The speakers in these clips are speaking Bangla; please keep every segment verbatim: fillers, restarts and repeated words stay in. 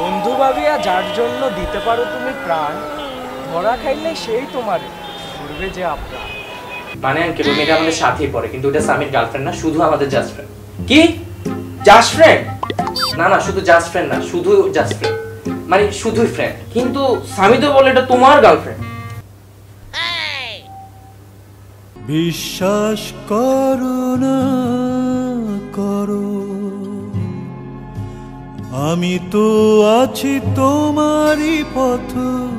বন্ধু ভাবিয়া যার জন্য দিতে পারো তুমি প্রাণ, ধরা খাইলে সেই তোমার ঘুরবে যে আপনার। মানে আঙ্কেল মেয়েটা আমাদের সাথেই পড়ে, কিন্তু ওটা সামির গার্লফ্রেন্ড না, শুধু আমাদের জাস্ট ফ্রেন্ড। কি জাস্ট ফ্রেন্ড? না না, শুধু জাস্ট ফ্রেন্ড না, শুধু জাস্ট ফ্রেন্ড, মানে শুধুই ফ্রেন্ড। কিন্তু সামি তো বলে এটা তোমার গার্লফ্রেন্ড। বিশ্বাস করো না করো, আমি তো আছি তোমারই পথ।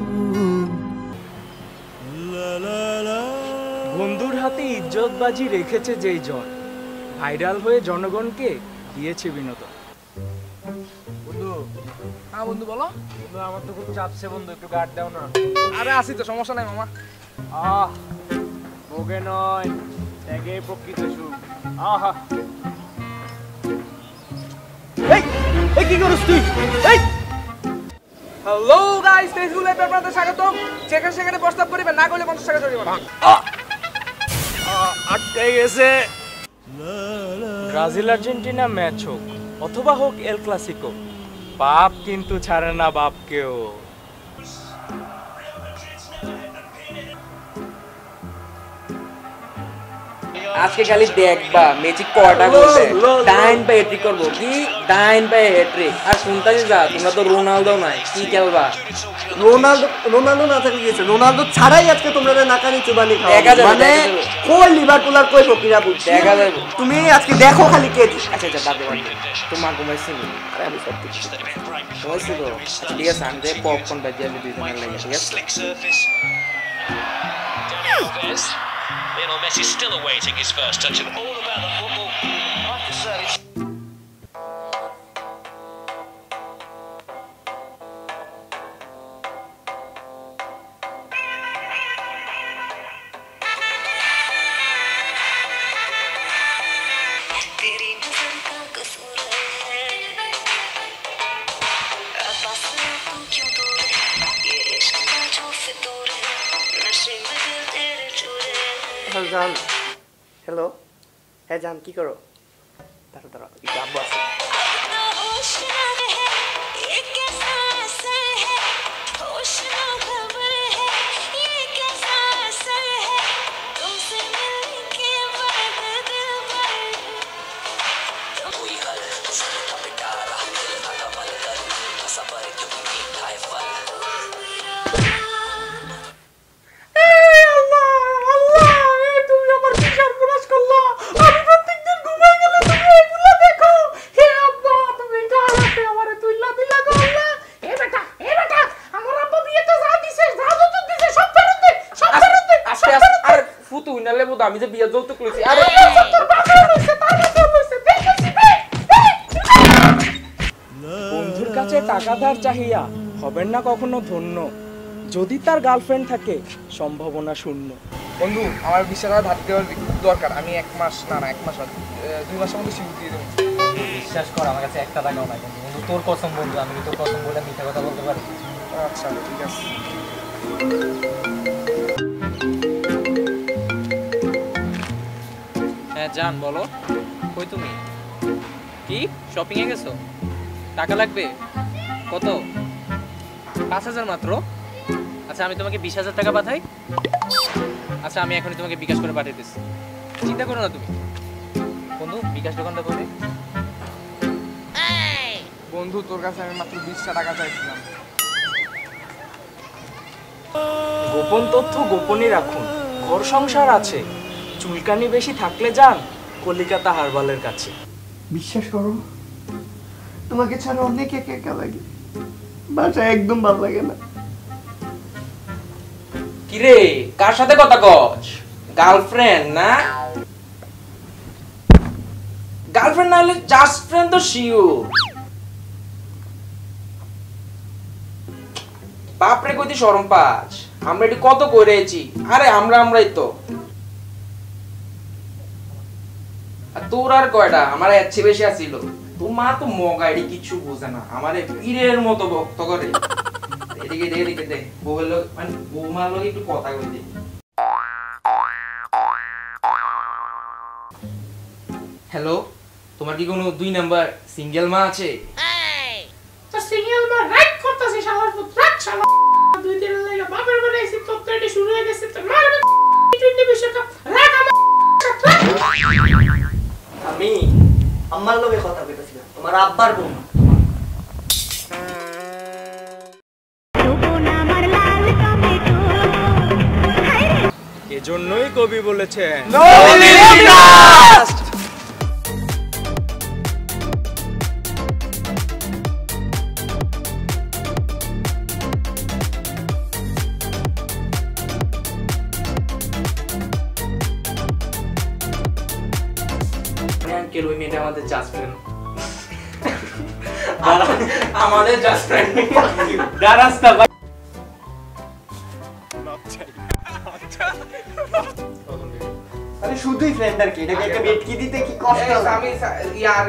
বন্ধুর হাতে ইজ্জত বাজি রেখেছে যেই জন, ভাইরাল হয়ে জনগণকে দিয়েছে বিনোদন। বন্ধু, হ্যাঁ বন্ধু বলো। বন্ধু আমার তো খুব চাপছে বন্ধু, একটু গার্ড দাও না। আরে আসি তো, সমস্যা নাই মামা। আহ ভোগে নয়, ত্যাগে প্রকৃত সুখ। আহা এই এই কি করছিস তুই? এই হ্যালো গাইস, ফেসবুক লাইভে আপনাদের স্বাগতম। যেখানে সেখানে প্রস্তাব করিবেন না, করলে পঞ্চাশ টাকা জরিমানা। আটকে গেছে। ব্রাজিল আর্জেন্টিনা ম্যাচ হোক অথবা হোক এল ক্লাসিকো, বাপ কিন্তু ছাড়ে না বাপকেও। আজকে খালি দেখবা মেসি কয়টা গোল দেয়। ডাইন পায়ে হ্যাট্রিক করব, কি ডাইন পায়ে হ্যাট্রিক। আর শুনতাছি যা, তোমরা তো রোনালদো নাই, কি খেলবা? রোনালদো রোনালদো না থাকলে গিয়েছে, রোনালদো ছাড়াই আজকে তোমরা নাকানি চুবানি খাও। দেখা যাবে, মানে দেখা যাবে। কই লিভারপুল আর কই প্রক্রিয়া বুঝছি দেখা যাবে। তুমি আজকে দেখো খালি কে দিছে। আচ্ছা আচ্ছা, বাদে বাদে। তোমার ঘুমাইছিল? আরে আমি সব ঠিক ঘুমাইছিল? আচ্ছা ঠিক আছে, আমি পপকর্ন বাজিয়ে আমি দুজনের লাগে, ঠিক আছে? Lionel Messi still awaiting his first touch, and all about the football. I have to say, तेरी नजर का कसूर है, पास तू क्यों दूर है, ये इश्क का जो फितूर है, नशे में दिल तेरे चूर है। হ্যালো জান, হ্যালো, হ্যাঁ জান কি করো? দাঁড়া দাঁড়া একটু আব্বু আছে। अपना होश ना रहे, ये कैसा असर है, होश ना खबर है, ये कैसा असर है, तुमसे मिलने के बाद दिल भर कोई हल का बेटारा दिल का मन कर सबर क्यों मीठा है फल। আমি যে বিয়ে যৌতুক লইছি। আরে বন্ধুর কাছে টাকা ধার চাহিয়া হবেন না কখনো ধন্য, যদি তার গার্লফ্রেন্ড থাকে সম্ভাবনা শূন্য। বন্ধু, আমার বিশ টাকা ধার দেওয়ার দরকার। আমি এক মাস না না এক মাস না দুই মাসের মধ্যে শিখে দিয়ে দেবো। বিশ্বাস কর, আমার কাছে একটা টাকাও নাই বন্ধু। বন্ধু তোর কসম বন্ধু, আমি কি তোর কসম বলে মিথ্যা কথা বলতে পারি? আচ্ছা ঠিক আছে। হ্যাঁ জান বলো, কই তুমি? কি শপিং এ গেছো? টাকা লাগবে কত? পাঁচ হাজার মাত্র? আচ্ছা আমি তোমাকে বিশ হাজার টাকা পাঠাই। আচ্ছা আমি এখনই তোমাকে বিকাশ করে পাঠিয়ে দিচ্ছি, চিন্তা করো না তুমি। বন্ধু বিকাশ দোকানটা করে। বন্ধু, তোর কাছে আমি মাত্র বিশটা টাকা চাইছিলাম। গোপন তথ্য গোপনই রাখুন, ঘর সংসার আছে, চুলকানি বেশি থাকলে যান কলিকাতা হারবালের কাছে। বিশ্বাস করো, তোমাকে ছাড়া অনেক একা একা লাগে, বাসায় একদম ভালো লাগে না। কিরে কার সাথে কথা কস? গার্লফ্রেন্ড না? গার্লফ্রেন্ড না হলে জাস্ট ফ্রেন্ড তো শিওর। বাপরে কইতে শরম পাস, আমরা এটি কত করেছি। আরে আমরা আমরাই তো। আর তোর আর কয়টা? আমার এর চেয়ে বেশি আছিল। তোর মা তো মগাইডি কিছু বোঝে না, আমারে পীরের মতো ভক্ত করে। এদিকে দে এদিকে দে, বউয়ের লোক মানে বৌমার লোক একটু কথা কই দে। হ্যালো, তোমার কি কোনো দুই নাম্বার সিঙ্গেল মা আছে? সিঙ্গেল মা রাইট করতেছে শালার পুত রাখ শালা দুই দিন লাগে বাপের বাড়ি এসে তো ট্রেডি শুরু হয়ে গেছে তো মারবে টি টোয়েন্টি বিশ্বকাপ রাখ আমার আমি আম্মার লগে কথা কইতাছিলাম তোমার আব্বার বউ এজন্যই কবি বলেছেন আঙ্কেল ওই মেয়েটা আমাদের জাস্ট ফ্রেন্ড আমাদের জাস্ট ফ্রেন্ড দারাস্তা ভাই আরে শুধুই ফ্রেন্ড আর কি এটাকে একটা বেটকি দিতে কি কষ্ট আমি ইয়ার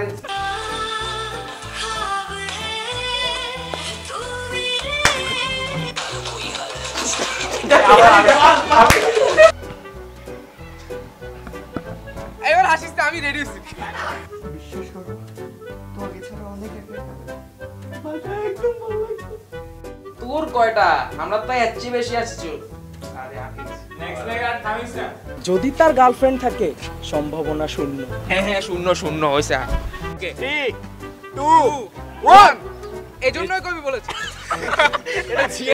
এবার হাসিস না, আমি রেডি হচ্ছি। বিশ্বাস করো তোমাকে ছাড়া অনেক একা একা লাগে বাসা একদম ভালো লাগে তোর কয়টা? আমরা তো এর চেয়ে বেশি আসছি। আরে আফিস নেক্সট লেগ আর থামিস না। যদি তার গার্লফ্রেন্ড থাকে সম্ভাবনা শূন্য। হ্যাঁ হ্যাঁ শূন্য শূন্য হইছে। Three two one. এজন্যই কবি বলেছে। এটা ছিল